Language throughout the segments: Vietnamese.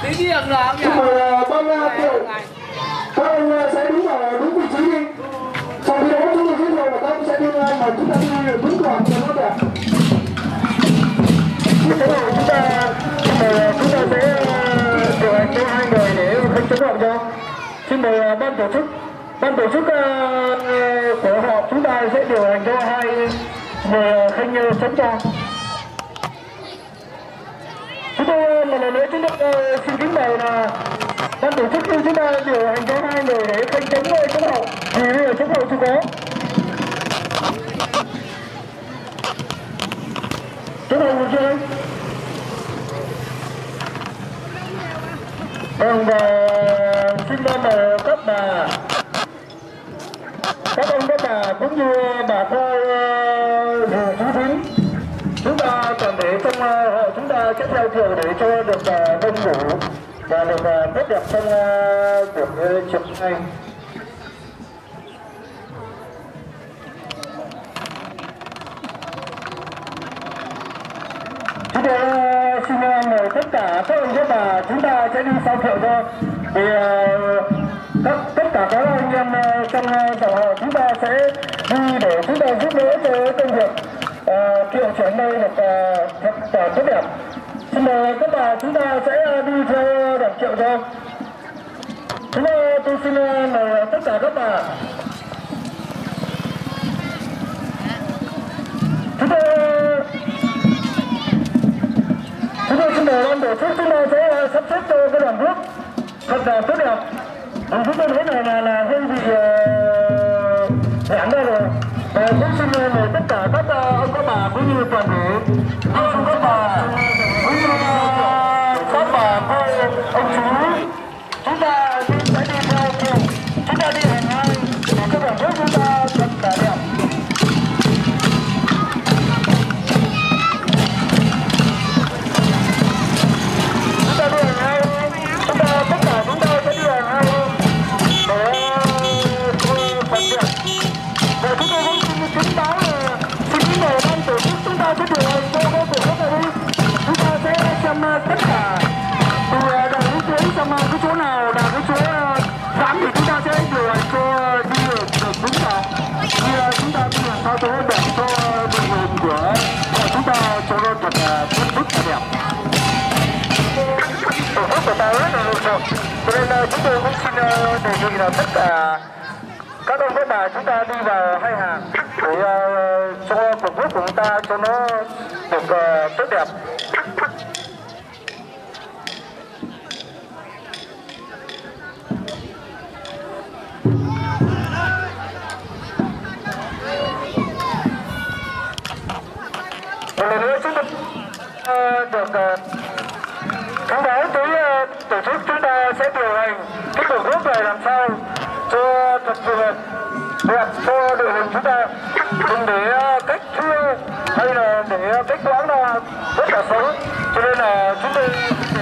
Tí điểm là Xin mời ban tiểu các anh sẽ đứng vào đúng vị trí đi. Sau khi đó chúng tôi giới thiệu là các anh sẽ đi mà chúng ta đi đúng đoạn cho nó đẹp. Như thế này chúng ta sẽ điều hành cho hai người để không chống gọn cho. Xin mời ban tổ chức của họ chúng ta sẽ điều hành cho hai người khanh chống cho. Chúng tôi một lần nữa chúng tôi xin kính mời là ban tổ chức chúng ta điều hành cho hai người để khanh chống hậu vì bây giờ chống hậu chưa có. Chống hậu được chưa? Và xin mời các bà, các ông các bà cũng như bà coi Hồ Chú Thính, chúng ta còn để trong họ chúng ta sẽ theo chiều để cho được đông đủ và được tốt đẹp trong buổi chiều nay. Chúng tôi xin mời tất cả các ông các bà chúng ta sẽ đi sau thiệu cho thì tất cả các anh em trong dòng họ chúng ta sẽ đi để chúng ta giúp đỡ cho công việc kiệu chuyển đây được thật tốt đẹp. Xin mời các bà chúng ta sẽ đi theo đoàn kiệu cho. Tôi xin mời tất cả các bà. Chúng tôi xin mời ban tổ chức chúng ta sẽ sắp xếp cho cái đoàn rước thật là tốt đẹp. Chúng tôi thấy là hơi bị giãn ra rồi. Và cũng xin mời tất cả các ông các bà cũng như toàn thể ông các bà cũng như các bà cô ông chú chúng ta sẽ đi theo kiệu, chúng ta đi hàng hai để các đoàn rước chúng ta thật là đẹp. Tất cả chúng ta sẽ đi hàng hai để phần việc. Và chúng tôi cũng xin kính báo là xin kính mời ban tổ chức chúng ta sẽ điều hành cho cái buổi lễ này đi. Chúng ta sẽ xem tất cả từ đầu đến cuối xem cái chỗ nào là cái chỗ dám thì chúng ta sẽ điều hành cho đi được đúng vào. Thì chúng ta đi làm sao cho nó đẹp cho đội hình của chúng ta cho nó thật rất là đẹp. Tổ chức của ta rất là lộn xộn, cho nên chúng tôi cũng xin đề nghị là tất cả các ông các bà chúng ta đi vào hai hàng để cho cuộc rước của chúng ta cho nó được tốt đẹp. Một lần nữa chúng tôi được thông báo tới tổ chức chúng ta sẽ điều hành cái cuộc rước này làm sao cho thật phù hợp đẹp cho đội hình chúng ta, đừng để cách thưa hay là để cách đoán là rất là xấu, cho nên là chúng tôi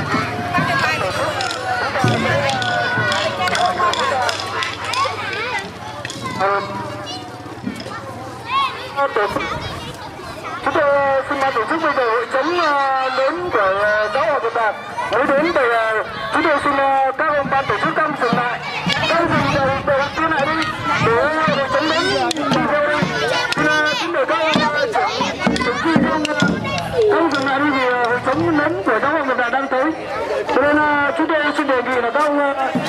chúng tôi xin ban tổ chức bây giờ hội chấm lớn của giáo hội Việt Nam mới đến thì chúng tôi xin các ông ban tổ chức các ông dừng lại, các ông dừng đầu tiên lại đi để hội chấm lớn đi theo đi. Xin mời các ông trưởng khi không dừng lại đi vì hội chấm lớn của giáo hội Việt Nam đang tới, cho nên chúng tôi xin đề nghị là các ông